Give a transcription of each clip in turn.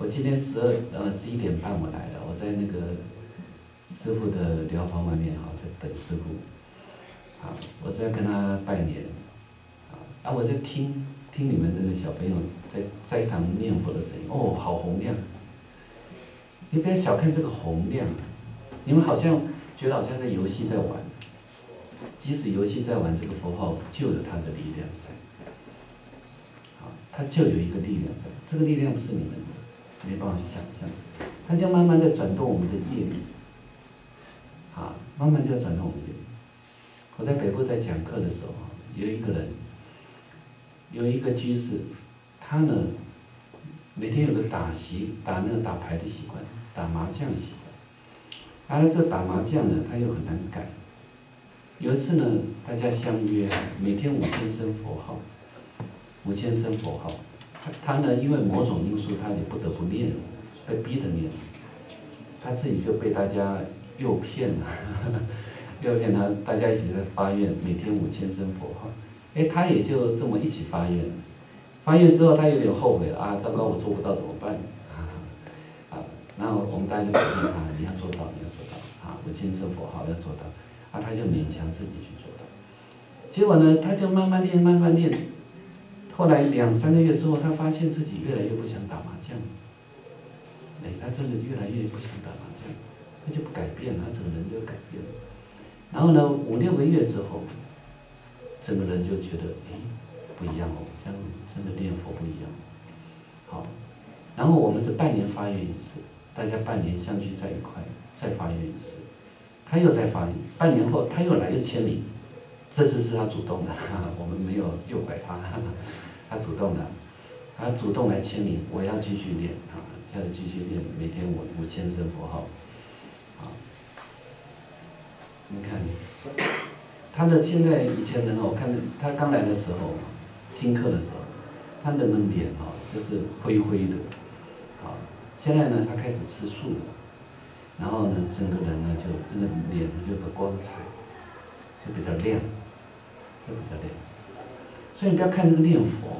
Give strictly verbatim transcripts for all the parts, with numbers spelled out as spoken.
我今天十二呃十一点半我来了，我在那个师傅的疗房外面哈，在等师傅。啊，我在跟他拜年。啊，我在听听你们这个小朋友在斋堂念佛的声音，哦，好洪亮！你不要小看这个洪亮，你们好像觉得好像在游戏在玩，即使游戏在玩，这个佛号就有它的力量在。啊，它就有一个力量在，这个力量不是你们的，没办法想象，它就慢慢的转动我们的业力。啊，慢慢就转动我们的业力。我在北部在讲课的时候，有一个人，有一个居士，他呢，每天有个打习打那个打牌的习惯，打麻将的习惯。然后这打麻将呢，他又很难改。有一次呢，大家相约，每天五千声佛号，五千声佛号。他他呢，因为某种因素，他也不得不念了，被逼着念。他自己就被大家诱骗了。诱骗他，大家一起在发愿，每天五千声佛号。哎，他也就这么一起发愿。发愿之后，他有点后悔了啊，糟糕，我做不到怎么办？啊，然后我们大家就鼓励他，你要做到，你要做到，啊，五千声佛号要做到，啊，他就勉强自己去做到。结果呢，他就慢慢练，慢慢练。后来两三个月之后，他发现自己越来越不想打麻将。哎，他真的越来越不想打麻将，他就不改变，他整个人就改变了。然后呢，五六个月之后，整个人就觉得，哎，不一样哦，这样真的念佛不一样。好，然后我们是半年发愿一次，大家半年相聚在一块，再发愿一次。他又再发愿，半年后他又来又签名，这次是他主动的，我们没有诱拐他，他主动的，他主动来签名，我要继续练啊，要继续练，每天五五千声佛号。你看，他的现在以前人哦，我看他刚来的时候，听课的时候，他的那脸哦，就是灰灰的，啊，现在呢，他开始吃素了，然后呢，整个人呢就这个脸就个光彩，就比较亮，就比较亮。所以你不要看这个念佛，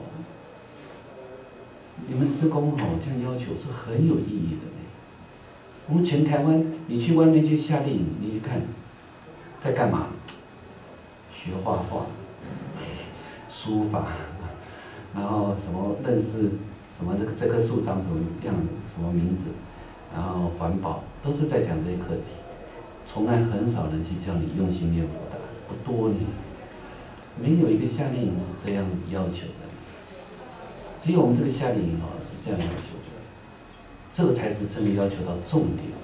你们师公哦这样要求是很有意义的呢。我们全台湾，你去外面去夏令营，你去看。在干嘛？学画画、书法，然后什么认识什么这个这棵树长什么样子、什么名字，然后环保，都是在讲这些课题。从来很少人去叫你用心念佛的，不多呢。没有一个夏令营是这样要求的，只有我们这个夏令营哦是这样要求的，这个才是真的要求到重点。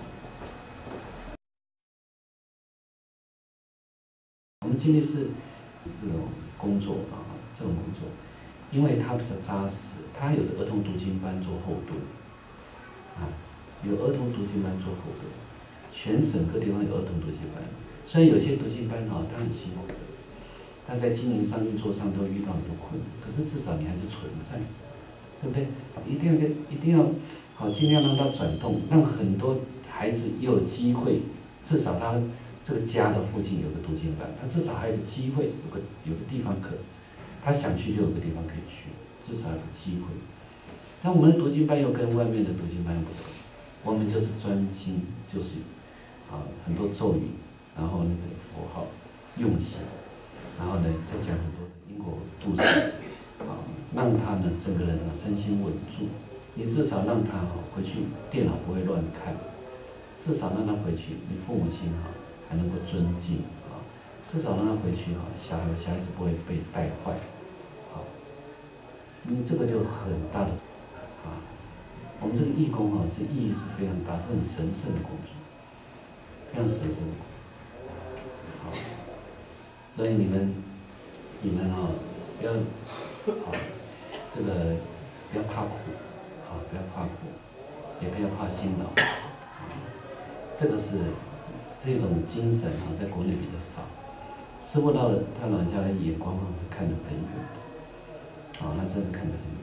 我们今天是这种工作啊，这种工作，因为它比较扎实，它有着儿童读经班做后盾，啊，有儿童读经班做后盾，全省各地方有儿童读经班。虽然有些读经班啊，它很辛苦的，但在经营上、运作上都遇到很多困难，可是至少你还是存在，对不对？一定要一定要好，尽量让它转动，让很多孩子也有机会，至少他。这个家的附近有个读经班，他至少还有个机会，有个有个地方可，他想去就有个地方可以去，至少有个机会。但我们的读经班又跟外面的读经班不同，我们就是专心，就是啊很多咒语，然后那个佛号用心，然后呢再讲很多的因果度世，啊让他呢整个人啊身心稳住。你至少让他哈回去电脑不会乱看，至少让他回去，你父母亲哈。还能够尊敬啊，至少让他回去哈，小孩小孩子不会被带坏，好，你这个就很大的啊，我们这个义工哈是意义是非常大，是很神圣的工作，非常神圣的工作，好，所以你们你们哈不要好这个不要怕苦，啊不要怕苦，也不要怕辛劳，啊，这个是。这种精神啊，在国内比较少。师父到他老人家的眼光啊，是看得很远的，啊，那真的看得很远。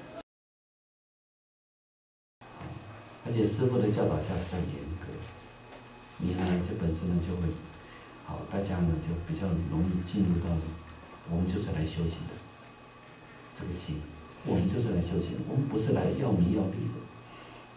而且师父的教导下比较严格，你呢，就本身呢就会，好，大家呢就比较容易进入到，我们就是来修行的，这个心，我们就是来修行的，我们不是来要名要利的，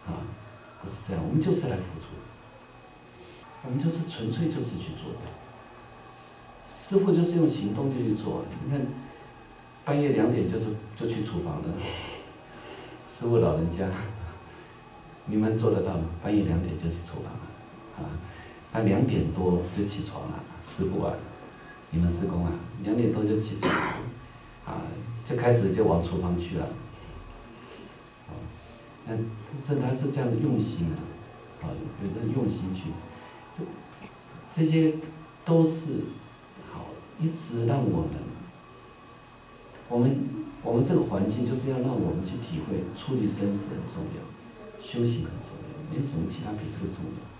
们就是来付出，我们就是纯粹就是去做的。师父就是用行动就去做，你看，半夜两点就就就去厨房了。师父老人家，你们做得到吗？半夜两点就去厨房了，啊，他两点多就起床了，师父啊，你们师公啊，两点多就起床，啊，就开始就往厨房去了，啊，那这他是这样的用心啊，啊，有这用心去，这这些都是好，一直让我们，我们我们这个环境就是要让我们去体会，处理生死很重要，修行很重要，没有什么其他比这个重要。